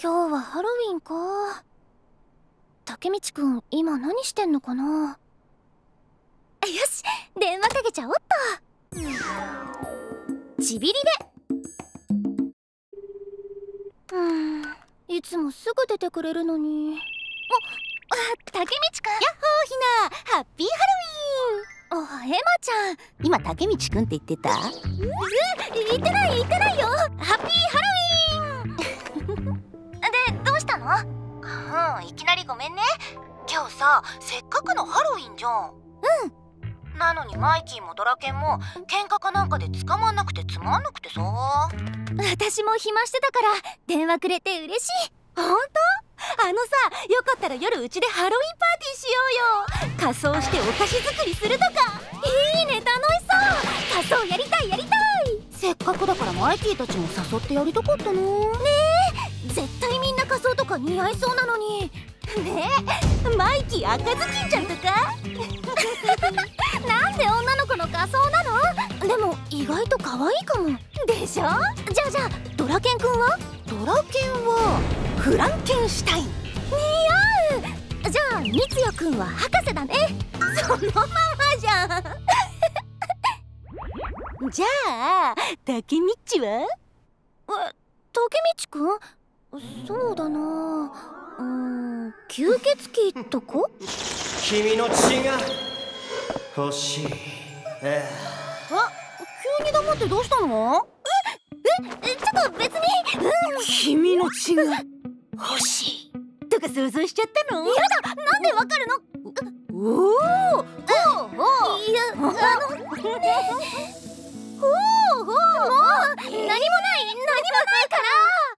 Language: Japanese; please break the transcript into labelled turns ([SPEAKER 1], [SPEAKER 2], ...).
[SPEAKER 1] 今日はハロウィンか。竹道くん今何してんのかな。よし、電話かけちゃおっと。ちびりべ。いつもすぐ出てくれるのに。竹道くん。やっほーひな、ハッピーハロウィーン。エマちゃん、
[SPEAKER 2] 今竹道くんって言ってた？
[SPEAKER 1] 言ってないよ。ハッピーハロウィーン。で、どうしたの？
[SPEAKER 3] いきなりごめんね。今日さ、せっかくのハロウィンじゃん。なのにマイキーもドラケンも喧嘩かなんかで捕まんなくてつまんなくてさ。
[SPEAKER 1] 私も暇してたから電話くれて嬉しい。
[SPEAKER 2] ほんと？さ、よかったら夜うちでハロウィンパーティーしようよ。仮装してお菓子作りするとか。
[SPEAKER 1] いいね、楽しそう。仮装やりたい。
[SPEAKER 2] せっかくだからマイキーたちも誘ってやりたかったの。
[SPEAKER 1] ねえ、絶対みんな仮装とか似合いそうなのに。
[SPEAKER 2] ねえ、マイキー赤ずきんちゃんとか。
[SPEAKER 1] なんで女の子の仮装なの？でも意外と可愛いかも。
[SPEAKER 2] でしょ？
[SPEAKER 1] じゃあドラケンくんは？
[SPEAKER 2] ドラケンはフランケンシュタイン。
[SPEAKER 1] 似合う。じゃあみつやくんは博士だね。
[SPEAKER 2] そのままじゃん。じゃあ竹道は？
[SPEAKER 1] 竹道くん？そうだな。吸血鬼とか？
[SPEAKER 4] 君の血が欲しい。
[SPEAKER 2] 急に黙ってどうしたの？
[SPEAKER 1] ちょっと別に。
[SPEAKER 2] 君の血が欲しいとか想像しちゃったの？
[SPEAKER 1] やだ、なんでわかるの？
[SPEAKER 2] おお。
[SPEAKER 1] いや、もう何もないから。